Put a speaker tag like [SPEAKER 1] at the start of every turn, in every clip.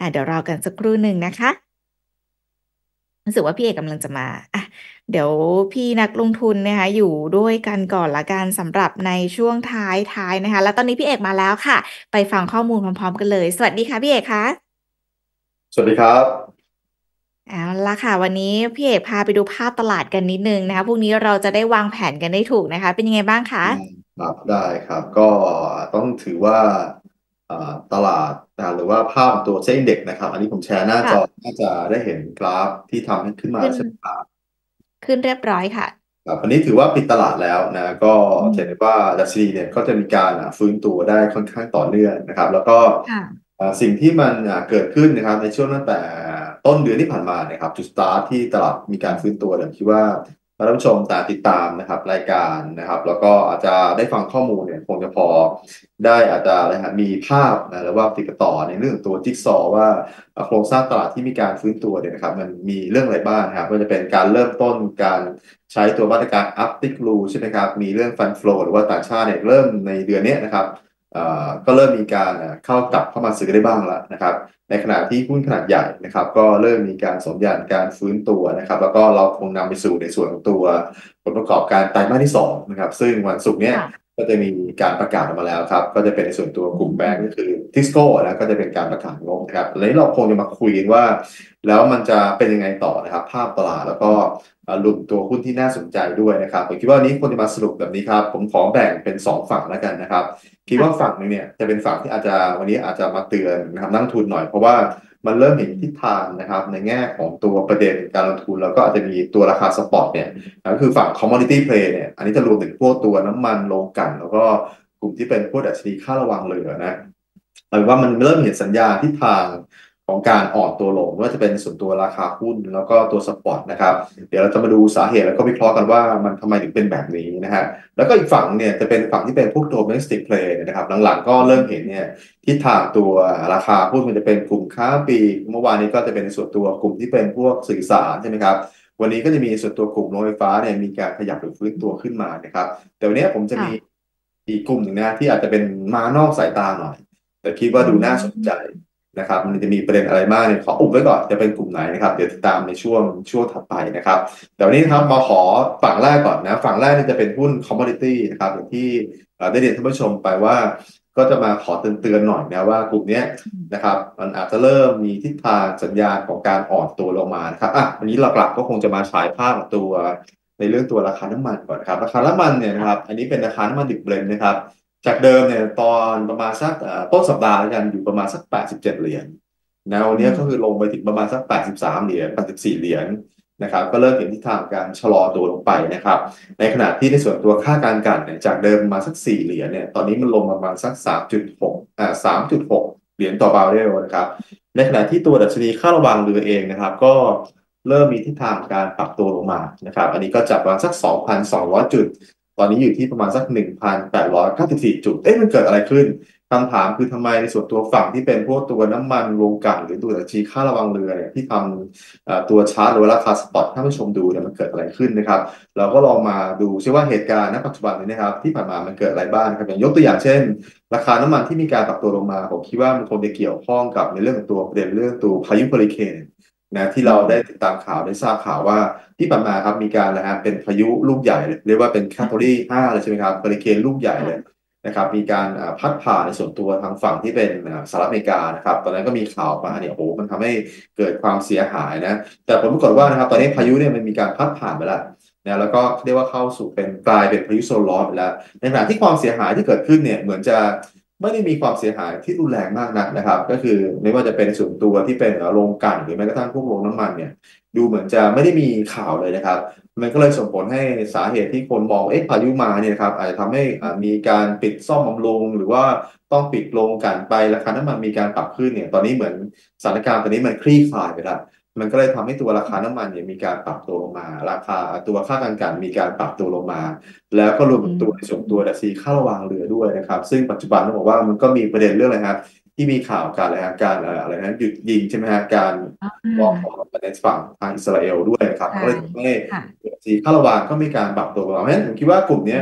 [SPEAKER 1] เดี๋ยวรอกันสักครู่หนึ่งนะคะรู้สึกว่าพี่เอกกำลังจะมาเดี๋ยวพี่นักลงทุนนะคะอยู่ด้วยกันก่อนละกันสำหรับในช่วงท้ายนะคะแล้วตอนนี้พี่เอกมาแล้วค่ะไปฟังข้อมูลพร้อมๆกันเลยสวัสดีค่ะพี่เอกคะ
[SPEAKER 2] สวัสดีครับ
[SPEAKER 1] เอาละค่ะวันนี้พี่เอกพาไปดูภาพตลาดกันนิดนึงนะคะพรุ่งนี้เราจะได้วางแผนกันได้ถูกนะคะเป็นยังไงบ้างคะ
[SPEAKER 2] อืมครับได้ครับก็ต้องถือว่าตลาดหรือว่าภาพตัวเซ็นเด็กนะครับอันนี้ผมแชร์หน้าจอ
[SPEAKER 1] ค่ะ
[SPEAKER 2] น่าจะได้เห็นกราฟที่ทำให้ขึ้นมา
[SPEAKER 1] ขึ้น
[SPEAKER 2] แล้วใช่ไหมครับ
[SPEAKER 1] ขึ้นเรียบร้อยค่ะ
[SPEAKER 2] ครับอันนี้ถือว่าปิดตลาดแล้วนะก็
[SPEAKER 1] อืม
[SPEAKER 2] จะเห็นได้ว่าดัชนีเนี่ยก็จะมีการฟื้นตัวได้ค่อนข้างต่อเนื่องนะครับแล้วก็
[SPEAKER 1] ค่ะ
[SPEAKER 2] สิ่งที่มันเกิดขึ้นนะครับในช่วงตั้งแต่ต้นเดือนที่ผ่านมานะครับจุดสตาร์ทที่ตลาดมีการฟื้นตัวเนี่ยคิดว่าท่านผู้ชมต่างติดตามนะครับรายการนะครับแล้วก็อาจจะได้ฟังข้อมูลเนี่ยคงจะพอได้อาจจะนะฮะมีภาพนะหรือว่าติดต่อในเรื่องตัวจิ๊กซอว์ว่าโครงสร้างตลาดที่มีการฟื้นตัวเนี่ยนะครับมันมีเรื่องอะไรบ้างนะครับก็จะเป็นการเริ่มต้นการ ใช้ตัวมาตรการ uptick rule ใช่ไหมครับ มีเรื่อง fund flow หรือว่าต่างชาติเนี่ยเริ่มในเดือนนี้นะครับก็เริ่มมีการเข้ามาซื้อได้บ้างแล้วนะครับในขณะที่หุ้นขนาดใหญ่นะครับก็เริ่มมีการสมญาณการฟื้นตัวนะครับแล้วก็เราคงนำไปสู่ในส่วนของตัวผลประกอบการไตรมาสที่2นะครับซึ่งวันศุกร์เนี้ย
[SPEAKER 1] ค่ะ
[SPEAKER 2] ก็จะมีการประกาศออกมาแล้วครับก็จะเป็นในส่วนตัว
[SPEAKER 1] อื
[SPEAKER 2] กลุ่มแบงก์ก็
[SPEAKER 1] ม
[SPEAKER 2] คือทิสโก้นะก็จะเป็นการประกาศงบนะครับแล้วนี้เราคงจะมาคุยกันว่าแล้วมันจะเป็นยังไงต่อนะครับภาพตลาดแล้วก็ รวมตัวหุ้นที่น่าสนใจด้วยนะครับผมคิดว่าวันนี้ควรจะมาสรุปแบบนี้ครับผมขอแบ่งเป็น2ฝั่งแล้วกันนะครับคิดว่า
[SPEAKER 1] ค่ะ
[SPEAKER 2] ฝั่งหนึงเนี่ยจะเป็นฝั่งที่อาจจะวันนี้อาจจะมาเตือนนะครับนักลงทุนหน่อยเพราะว่ามันเริ่มเห็นทิศทางนะครับในแง่ของตัวประเด็นการลงทุนแล้วก็อาจจะมีตัวราคาสปอตเนี่ยก็คือฝั่ง commodity play เนี่ยอันนี้จะรวมถึงพวกตัวน้ำมันโลกลั่นแล้วก็กลุ่มที่เป็นพวกดัชนีค่าระวังเรือนะ หมายว่ามันเริ่มเห็นสัญญาณทิศทางของการอ่อนตัวลงไม่ว่าจะเป็นส่วนตัวราคาหุ้นแล้วก็ตัวสปอร์ตนะครับเดี๋ยวเราจะมาดูสาเหตุแล้วก็วิเคราะห์กันว่ามันทำไมถึงเป็นแบบนี้นะฮะแล้วก็อีกฝั่งเนี่ยจะเป็นฝั่งที่เป็นพวก domestic play นะครับหลังๆก็เริ่มเห็นเนี่ยทิศทางตัวราคาหุ้นมันจะเป็นกลุ่มค้าปลีกเมื่อวานนี้ก็จะเป็นในส่วนตัวกลุ่มที่เป็นพวกสื่อสารใช่ไหมครับวันนี้ก็จะมีส่วนตัวกลุ่มโรงไฟฟ้าเนี่ยมีการขยับหรือฟื้นตัวขึ้นมานะครับแต่วันนี้ผมจะมี
[SPEAKER 1] ค่ะ
[SPEAKER 2] อีกกลุ่มหนึ่งนะที่อาจจะเป็นมานอกสายตาหน่อย แต่คิดว่า
[SPEAKER 1] อื
[SPEAKER 2] ดูน่าสนใจ
[SPEAKER 1] ม
[SPEAKER 2] นะครับมันจะมีประเด็นอะไรบ้างเนี่ยขออุบไว้ก่อนจะเป็นกลุ่มไหนนะครับเดี๋ยวติดตามในช่วงถัดไปนะครับแต่วันนี้นะครับมาขอฝั่งแรกก่อนนะฝั่งแรกนี่จะเป็นหุ้น commodity นะครับอย่างที่ได้เรียนท่านผู้ชมไปว่าก็จะมาขอเตือนหน่อยนะว่ากลุ่มเนี้ยนะครับมันอาจจะเริ่มมีทิศทางสัญญาณของการอ่อนตัวลงมานะครับวันนี้หลักๆก็คงจะมาฉายภาพตัวในเรื่องตัวราคาน้ำมันก่อนนะครับราคาน้ำมันเนี่ยนะครับอันนี้เป็นราคาน้ำมันดิบเบรนท์นะครับ จากเดิมเนี่ยตอนประมาณสักต้นสัปดาห์แล้วกันอยู่ประมาณสัก87 เหรียญนะวันนี้ก็คือลงไปถึงประมาณสัก83 เหรียญ84 เหรียญนะครับก็เริ่มเห็นทิศทางการชะลอตัวลงไปนะครับในขณะที่ในส่วนตัวค่าการกลั่นเนี่ยจากเดิมมาสัก4 เหรียญเนี่ยตอนนี้มันลงมาประมาณสัก3.63.6 เหรียญต่อบาร์เรลนะครับในขณะที่ตัวดัชนีค่าระวางเรือเองนะครับก็เริ่มมีทิศทางการปรับตัวลงมานะครับอันนี้ก็จับประมาณสัก2,200 จุด ตอนนี้อยู่ที่ประมาณสัก1,894 จุดมันเกิดอะไรขึ้นคำถามคือทำไมในส่วนตัวฝั่งที่เป็นพวกตัวน้ำมันโรงกลั่นหรือตัวดัชนีค่าระวังเรือเนี่ยที่ทำตัวชาร์ตหรือว่าราคาสปอตถ้าผู้ชมดูเนี่ยมันเกิดอะไรขึ้นนะครับเราก็ลองมาดูซิว่าเหตุการณ์ณปัจจุบันนี้นะครับที่ผ่านมามันเกิดอะไรบ้างนะครับอย่างยกตัวอย่างเช่นราคาน้ำมันที่มีการปรับตัวลงมาผมคิดว่ามันคงจะเกี่ยวข้องกับในเรื่องของตัวประเด็นเรื่องตัวพายุเฮอริเคนนะที่เราได้ติดตามข่าวได้ทราบข่าวว่า ที่ผ่านมาครับมีการนะฮะเป็นพายุลูกใหญ่เลยเรียกว่าเป็นแคทอรี5เลยใช่ไหมครับเฮอริเคนลูกใหญ่เลย
[SPEAKER 1] ค่ะ
[SPEAKER 2] นะครับมีการพัดผ่านในส่วนตัวทางฝั่งที่เป็นสหรัฐอเมริกานะครับตอนนั้นก็มีข่าวมาเนี่ยโอ้โหมันทำให้เกิดความเสียหายนะแต่ผลปรากฏว่านะครับตอนนี้พายุเนี่ยมันมีการพัดผ่านไปแล้วนะแล้วก็เรียกว่าเข้าสู่เป็นกลายเป็นพายุโซนร้อนไปแล้วในขณะที่ความเสียหายที่เกิดขึ้นเนี่ยเหมือนจะไม่ได้มีความเสียหายที่รุนแรงมากนักนะครับก็คือไม่ว่าจะเป็นส่วนตัวที่เป็นโรงกลั่นหรือแม้กระทั่งพวกโรงน้ำมันเนี่ย ดูเหมือนจะไม่ได้มีข่าวเลยนะครับ มันก็เลยส่งผลให้สาเหตุที่คนมองพายุมาเนี่ยนะครับอาจจะทำให้มีการปิดซ่อมบำรุงหรือว่าต้องปิดโรงกลั่นไปราคาน้ำมันมีการปรับขึ้นเนี่ยตอนนี้เหมือนสถานการณ์ตอนนี้มันคลี่คลายไปแล้วมันก็เลยทำให้ตัวราคาน้ำมันเนี่ยมีการปรับตัวลงมาราคาตัวค่าการกลั่นมีการปรับตัวลงมาแล้วก็รวม
[SPEAKER 1] อื
[SPEAKER 2] ถึงตัวในส่วนตัวดัชนี
[SPEAKER 1] ม
[SPEAKER 2] ค่าระวางเรือด้วยนะครับซึ่งปัจจุบันต้องบอกว่ามันก็มีประเด็นเรื่องอะไรครับที่มีข่าวการอะไรนะการอะไรนะหยุดยิงใช่ไหมฮะการ
[SPEAKER 1] อ่
[SPEAKER 2] วอ
[SPEAKER 1] า
[SPEAKER 2] ร์ในฝั่งทางอิสราเอลด้วยนะครับก็
[SPEAKER 1] ค่ะ
[SPEAKER 2] เลยทำให้
[SPEAKER 1] ค่ะ
[SPEAKER 2] สีค่าระวางก็มีการปรับตัวลงมาเพราะฉะนั้นผมคิดว่ากลุ่มเนี้ย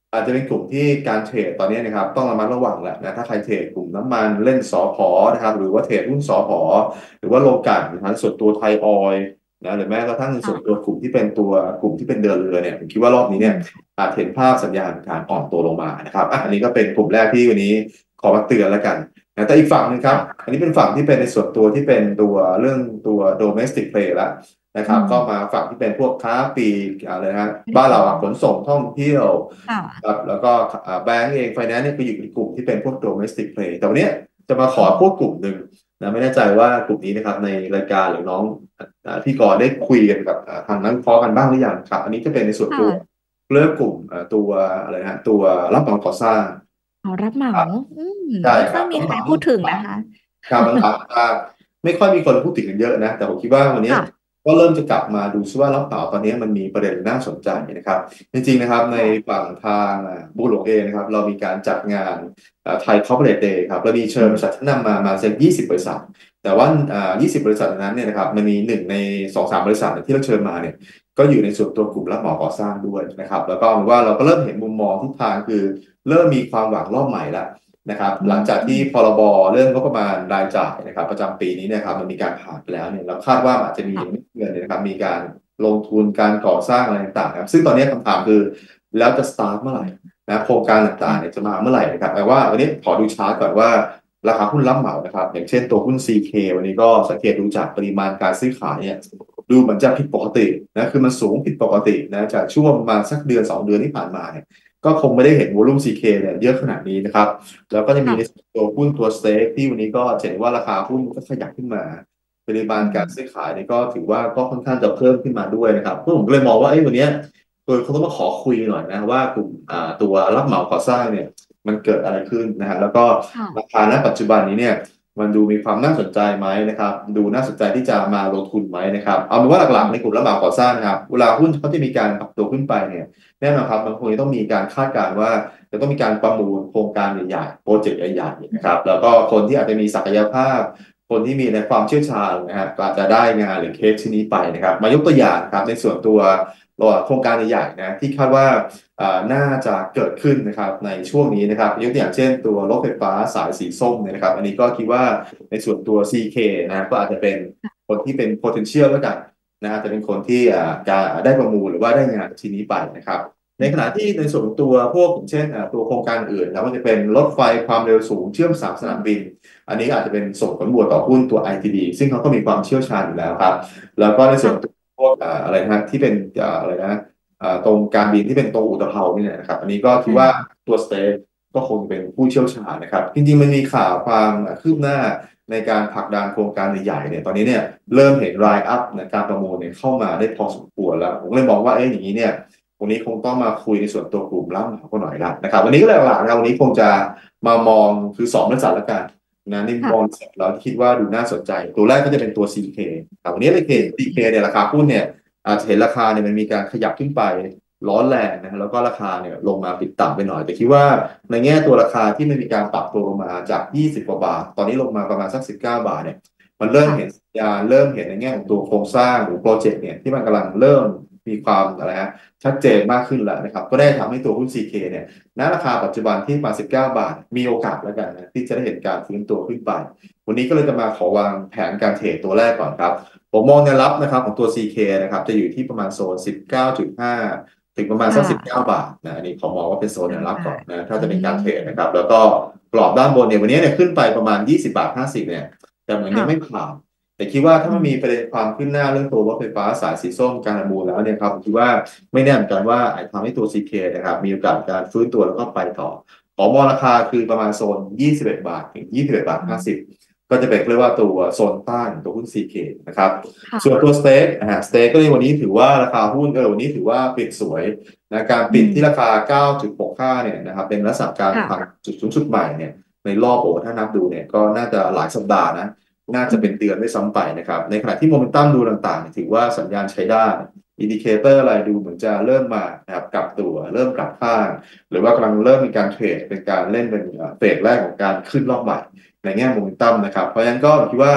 [SPEAKER 2] อาจจะเป็นกลุ่มที่การเทรดตอนนี้นะครับต้องระมัดระวังแหละนะถ้าใครเทรดกลุ่มน้ำมันเล่นสผนะครับหรือว่าเทรดหุ้นสผหรือว่าโลกลั่นนะครับส่วนตัวไทยออยล์นะหรือแม้กระทั่งในส่วนตัว
[SPEAKER 1] ค่ะ
[SPEAKER 2] กลุ่มที่เป็นตัวกลุ่มที่เป็นเดินเรือเนี่ยผมคิดว่ารอบนี้เนี่ย
[SPEAKER 1] อืม
[SPEAKER 2] อาจเห็นภาพสัญญาณการอ่อนตัวลงมานะครับอันนี้ก็เป็นกลุ่มแรกที่วันนี้ขอมาเตือนแล้วกันนะแต่อีกฝั่งหนึ่งครับ
[SPEAKER 1] ค่ะ
[SPEAKER 2] อันนี้เป็นฝั่งที่เป็นในส่วนตัวที่เป็นตัวเรื่องตัว domestic play ละ นะค
[SPEAKER 1] อื
[SPEAKER 2] รับก็มา
[SPEAKER 1] ม
[SPEAKER 2] ฝั่งที่เป็นพวกค้าปลีกอะไรนะบ้านเราขนส่งท่องเที่ยว
[SPEAKER 1] ค่ะ
[SPEAKER 2] ครับแล้วก็แบงก์เองไฟแนนซ์เนี่ยก็อยู่ในกลุ่มที่เป็นพวก domestic play แต่วันนี้จะมาขอพวกกลุ่มหนึ่งนะไม่แน่ใจว่ากลุ่มนี้นะครับในรายการหรือน้องพี่กรณ์ได้คุยกันกับทางนักวิเคราะห์กันบ้างหรือยังครับอันนี้จะเป็นในส่วนตัว
[SPEAKER 1] ค่ะ
[SPEAKER 2] เลือกกลุ่มตัวอะไรนะตัวรับเหมาก่อสร้าง
[SPEAKER 1] เอารับเหมา
[SPEAKER 2] ครับ
[SPEAKER 1] อืม
[SPEAKER 2] ใช่
[SPEAKER 1] ไม่
[SPEAKER 2] ครับ
[SPEAKER 1] ค่อยมีใครพูดถึงนะคะ
[SPEAKER 2] ครับมันอาจจะไม่ค่อยมีคนพูดถึงกันเยอะนะแต่ผมคิดว่าวันนี้
[SPEAKER 1] ค่ะ
[SPEAKER 2] ก็เริ่มจะกลับมาดูซิว่ารับเหมาตอนนี้มันมีประเด็นน่าสนใจนะครับจริงๆนะครับใน
[SPEAKER 1] ค่ะ
[SPEAKER 2] ฝั่งทางบูหลวงเองนะครับเรามีการจัดงานไทยคอร์ปอเรทเดย์ครับเรามีเชิญบริษัทชั้นนำมาเซ็น20บริษัทแต่ว่า20บริษัทนั้นเนี่ยนะครับมันมีหนึ่งใน2-3บริษัทที่เราเชิญมาเนี่ยก็อยู่ในส่วนตัวกลุ่มรับเหมาก่อสร้างด้วยนะครับแล้วก็ว่าเราก็เริ่มเห็นมุมมองทิศทางคือเริ่มมีความหวังรอบใหม่ละ นะครับ
[SPEAKER 1] อื
[SPEAKER 2] หลังจากที่
[SPEAKER 1] ม
[SPEAKER 2] พรบเรื่องงบประมาณรายจ่ายนะครับประจำปีนี้เนะครับมันมีการผ่านไปแล้วเนี่ยเราคาดว่าอาจจะมี
[SPEAKER 1] ค่ะ
[SPEAKER 2] เงินเนี่ยนะครับมีการลงทุนการก่อสร้างอะไรต่างๆนะครับซึ่งตอนนี้คำถามคือแล้วจะสตาร์ทเมื่อไหร่นะโครงการต่างๆเนี่ยจะมาเมื่อไหร่นะครับแปลว่าวันนี้ขอดูชาร์ตก่อนว่าราคาหุ้นรับเหมานะครับอย่างเช่นตัวหุ้น CK วันนี้ก็สังเกตดูจากปริมาณการซื้อขายเนี่ยดูเหมือนจะผิดปกตินะคือมันสูงผิดปกตินะจากช่วงประมาณสักเดือน2 เดือนที่ผ่านมาเนี่ยก็คงไม่ได้เห็นวอลุ่ม CK เนี่ยเยอะขนาดนี้นะครับ แล้วก็จะมีใน
[SPEAKER 1] ค่ะ
[SPEAKER 2] ตัวหุ้นตัวสเต็กที่วันนี้ก็จะเห็นว่าราคาหุ้นก็ขยับขึ้นมาปริมา
[SPEAKER 1] อื
[SPEAKER 2] ณการซื้อ
[SPEAKER 1] ม
[SPEAKER 2] ขายเนี่ยก็ถือว่าก็ค่อนข้างจะเพิ่มขึ้นมาด้วยนะครับผมก็เลยมองว่าวันนี้ตัวเขาต้องมาขอคุยหน่อยนะว่ากลุ่มตัวรับเหมาก่อสร้างเนี่ยมันเกิดอะไรขึ้นนะฮะแล้วก็รา
[SPEAKER 1] ค่ะ
[SPEAKER 2] คาณปัจจุบันนี้เนี่ยมันดูมีความน่าสนใจไหมนะครับดูน่าสนใจที่จะมาลงทุนไหมนะครับเอาเป็นว่าหลักๆในกลุ่มรับเหมาก่อสร้างนะครับเวลาหุ้นเขาจะมีการปรับตัวขึ้นไปเนี่ยแน่นอนครับมันคงจะต้องมีการคาดการณ์ว่า จะต้องมีการประมูลโครงการใหญ่ๆโปรเจกต์ใหญ่ๆนะครับแล้วก็คนที่อาจจะมีศักยภาพคนที่มีในความเชี่ยวชาญนะฮะก็อาจจะได้งานหรือเคสชิ้นนี้ไปนะครับมายกตัวอย่างครับในส่วนตัวโครงการใหญ่ๆนะที่คาดว่าน่าจะเกิดขึ้นนะครับในช่วงนี้นะครับยกตัวอย่างเช่นตัวรถไฟฟ้าสายสีส้มเนี่ยนะครับอันนี้ก็คิดว่าในส่วนตัว CK นะก็อาจจะเป็นคนที่เป็น potential แล้วกันนะอาจจะเป็นคนที่จะได้ประมูลหรือว่าได้งานชิ้นนี้ไปนะครับ ในขณะที่ในส่วนของตัวพวกอย่างเช่นตัวโครงการอื่นแล้วมันจะเป็นรถไฟความเร็วสูงเชื่อม3 สนามบินอันนี้อาจจะเป็นส่งผลบวกต่อหุ้นตัว ITD ซึ่งเขาก็มีความเชี่ยวชาญอยู่แล้วครับแล้วก็ในส่วนตัว
[SPEAKER 1] ค่ะ
[SPEAKER 2] พวกอะไรนะฮะที่เป็นอะไรนะตรงการบินที่เป็นตรงอุตภเปานี่เนี่ยนะครับอันนี้ก็คิดว่า
[SPEAKER 1] อืม
[SPEAKER 2] ตัวสเตทก็คงเป็นผู้เชี่ยวชาญนะครับจริงๆมันมีข่าวความคืบหน้าในการผลักดันโครงการใหญ่ๆเนี่ยตอนนี้เนี่ยเริ่มเห็นรายอัพในการประมูลเนี่ยเข้ามาได้พอสมควรแล้วผมก็เลยมองว่าอย่างนี้เนี่ย วันนี้คงต้องมาคุยในส่วนตัวกลุ่มล่ำเขาหน่อยละนะครับวันนี้ก็หลักๆนะวันนี้คงจะมามองคือ2บริษัทแล้วกันนะนี่มอง
[SPEAKER 1] ค่ะ
[SPEAKER 2] เราคิดว่าดูน่าสนใจตัวแรกก็จะเป็นตัว CK ครับวันนี้เลย CK เนี่ยราคาหุ้นเนี่ยอาจจะเห็นราคาเนี่ยมันมีการขยับขึ้นไปร้อนแรงนะแล้วก็ราคาเนี่ยลงมาปิดต่ำไปหน่อยแต่คิดว่าในแง่ตัวราคาที่มันมีการปรับตัวลงมาจาก20กว่าบาทตอนนี้ลงมาประมาณสัก19 บาทเนี่ยมันเริ่มเห็น
[SPEAKER 1] ค่ะ
[SPEAKER 2] สัญญาณเริ่มเห็นในแง่ของตัวโครงสร้างหรือโปรเจกต์เนี่ยที่มันกำลังเริ่มมีความอะไรฮะ ชัดเจนมากขึ้นแล้วนะครับก็ได้ทำให้ตัวหุ้น CK เนี่ยณราคาปัจจุบันที่ประมาณ19 บาทมีโอกาสแล้วกันนะที่จะได้เห็นการฟื้นตัวขึ้นไปวันนี้ก็เลยจะมาขอวางแผนการเทรดตัวแรกก่อนครับผมมองแนวรับนะครับของตัว CK นะครับจะอยู่ที่ประมาณโซน19.5ถึงประมาณสัก
[SPEAKER 1] ค่ะ
[SPEAKER 2] 19 บาทนะอันนี้ขอมองว่าเป็นโซนแนวรับก่อน
[SPEAKER 1] 5 บาท
[SPEAKER 2] นะถ้า
[SPEAKER 1] อื
[SPEAKER 2] จะเป็นการเทรด
[SPEAKER 1] ม
[SPEAKER 2] นะครับแล้วก็กรอบด้านบนเนี่ยวันนี้เนี่ยขึ้นไปประมาณ20.50 บาทเนี่ยแต่เหมือนยังไม่
[SPEAKER 1] ค่ะ
[SPEAKER 2] ผ่าน แต่คิดว่าถ้า
[SPEAKER 1] อืม
[SPEAKER 2] มันมีประเด็นความคืบหน้าเรื่องตัวรถไฟฟ้าสายสีส้มการประมูลแล้วเนี่ยครับผมคิดว่าไม่แน่เหมือนกันว่าอาจทำให้ตัว CK นะครับมีโอกาสการฟื้นตัวแล้วก็ไปต่อขอมองราคาคือประมาณโซน21 บาทถึง21.50 บาทก็จะเป็นเรียกว่าตัวโซนต้านตัวหุ้น CK นะครับส่วน
[SPEAKER 1] ค่ะ
[SPEAKER 2] ตัวสเต็กสเต็กก็ในวันนี้ถือว่าราคาหุ้นวันนี้ถือว่าปิดสวยนะการ
[SPEAKER 1] อืม
[SPEAKER 2] ปิดที่ราคา 9.65เนี่ยนะครับเป็นลักษณะการ
[SPEAKER 1] ค่ะ
[SPEAKER 2] ทำจุดสูงสุดใหม่เนี่ยในรอบถ้านับดูเนี่ยก็น่าจะหลายสัปดาห์นะ น่า
[SPEAKER 1] อืม
[SPEAKER 2] จะเป็นเดือนด้วยซ้ำไปนะครับในขณะที่โมเมนตัมดูต่างๆถือว่าสัญญาณใช้ได้อินดิเคเตอร์อะไรดูเหมือนจะเริ่มมานะครับกลับตัวเริ่มกลับข้างหรือว่ากำลังเริ่มมีการเทรดเป็นการเล่นเป็นเฟสแรกของการขึ้นรอบใหม่ในแง่โมเมนตัมนะครับเพราะฉะนั้นก็คิดว่า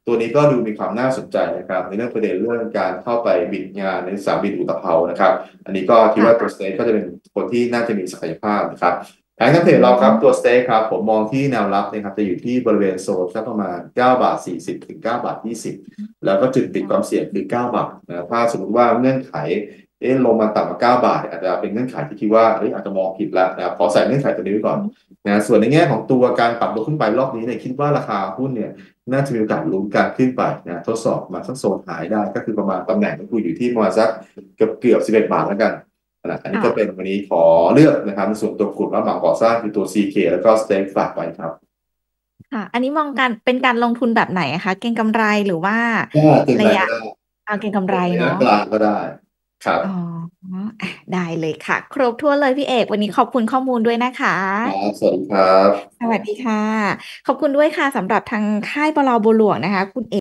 [SPEAKER 2] ตัวนี้ก็ดูมีความน่าสนใจนะครับในเรื่องประเด็นเรื่องการเข้าไปบิดงานในสนามบินอุตภเปานะครับอันนี้ก็คิดว่าตัว
[SPEAKER 1] ค่ะ
[SPEAKER 2] สเต็กก็จะเป็นคนที่น่าจะมีศักยภาพนะครับแผนการเทร
[SPEAKER 1] อื
[SPEAKER 2] ดเราครับตัว
[SPEAKER 1] ม
[SPEAKER 2] สเต็กครับผมมองที่แนวรับนะครับจะอยู่ที่บริเวณโซนสักประมาณ9.40 บาทถึง9.20 บาทแล้วก็จุดปิดความเสี่ยงคือ9 บาทนะถ้าสมมติว่าเงื่อนไขลงมาต่ำกว่า9 บาทอาจจะเป็นเงื่อนไขที่คิดว่าอาจจะมองผิดแล้วนะครับขอใส่เงื่อนไขตัวนี้ไว้ก่อนนะส่วนในแง่ของตัวการปรับตัวขึ้นไปรอบนี้เนี่ยคิดว่าราคาหุ้นเนี่ยน่าจะมีโอกาสลุ้นการขึ้นไปนะทดสอบมาสักโซนหายได้ก็คือประมาณตำแหน่งที่คุยอยู่ที่ประมาณสักเกือบ11 บาทแล้วกันนะอันนี้ก็
[SPEAKER 1] ค่ะ
[SPEAKER 2] เป็นวันนี้ขอเลือกนะครับในส่วนตัวกลุ่มรับเหมาก่อสร้างคือตัว CK แล้วก็ Steak ฝากไว้ครับ
[SPEAKER 1] ค่ะ อันนี้มองการเป็นการลงทุนแบบไหนอะคะเก็งกำไรหรือว่า
[SPEAKER 2] ก็เก็ง
[SPEAKER 1] ระยะ
[SPEAKER 2] ไรก็ได้
[SPEAKER 1] เก็งกำไรเนาะ
[SPEAKER 2] ระยะกลางก็ได้ครับ
[SPEAKER 1] อ๋อได้เลยค่ะ ครบถ้วนเลยพี่เอกวันนี้ขอบคุณข้อมูลด้วยนะคะ
[SPEAKER 2] ครับสวัสดีครับ
[SPEAKER 1] สวัสดีค่ะ ขอบคุณด้วยค่ะสำหรับทางค่ายบลบัวหลวงนะคะคุณเอก